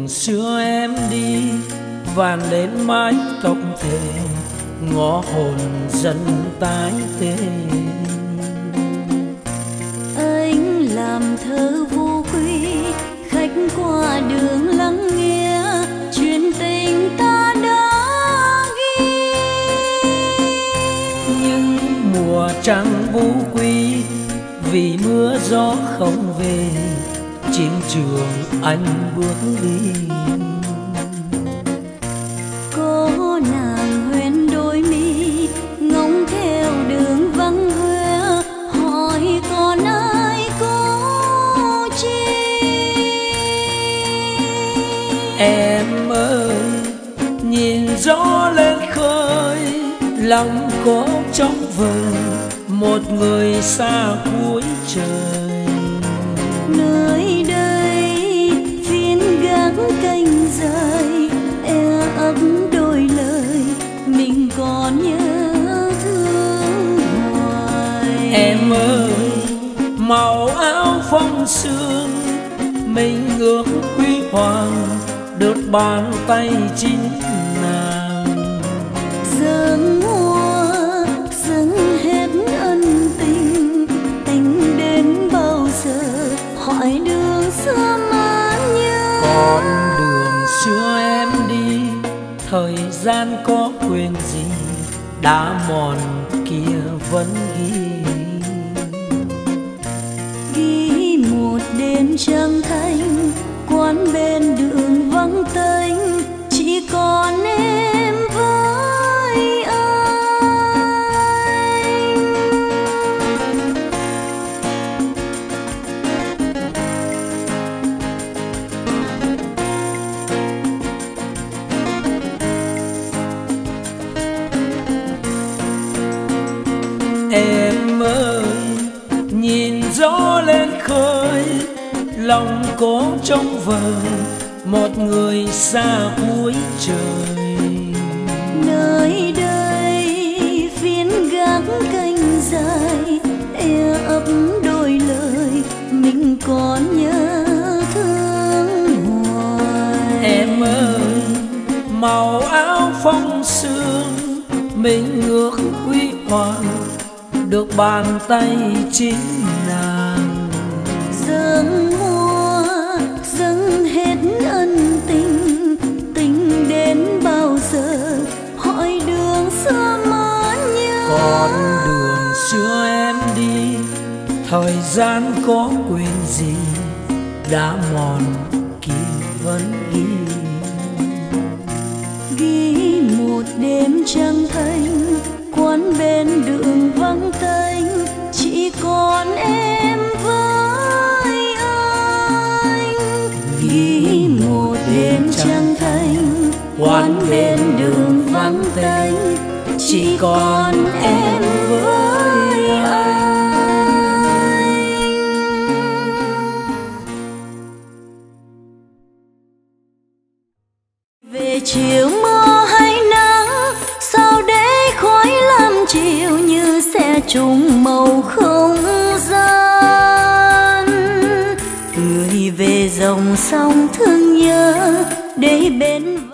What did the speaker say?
xưa em đi vàn lên mái tóc thề, ngõ hồn dần tái tê. Anh làm thơ vô quy, khách qua đường lắng nghe chuyện tình ta đã ghi. Nhưng mùa trăng vũ quy vì mưa gió không về, chiến trường anh bước đi. Có nàng hoen đôi mi ngóng theo đường vắng hoe, hỏi còn ai có chi. Em ơi nhìn gió lên khơi, lòng có trong vời một người xa cuối trời. Nơi đây phiên gác canh dài, e ấp đôi lời mình còn nhớ thương hoài. Em ơi màu áo phong sương, mình ước huy hoàng đợt bàn tay chính nàng. Dâng hoa dâng hết ân tình, tình đến bao giờ hỏi đường xưa mà nhớ. Con đường xưa em đi, thời gian có quên gì, đã mòn kia vẫn ghi. Ghi một đêm trăng thanh, quán bên đường vắng tênh, chỉ còn em với anh. Em ơi nhìn gió lên khơi, lòng có trong vời một người xa cuối trời. Nơi đây phiên gác canh dài, e ấp đôi lời mình còn nhớ thương hoài. Em ơi màu áo phong sương, mình ước huy hoàng được bàn tay chính nàng. Dâng hoa dâng hết ân tình, tình đến bao giờ hỏi đường xưa mà nhớ. Con đường xưa em đi, thời gian có quên gì, đã mòn kia vẫn ghi. Ghi một đêm trăng thanh, quán bên đường vắng tênh, chỉ còn em với anh. Ghi một đêm trăng thanh, quán bên đường vắng tênh, chỉ còn em với anh. Về chiều mưa hay nắng, sao để khói lam chiều như xe trùng màu không gian. Người về dòng sông thương nhớ để bên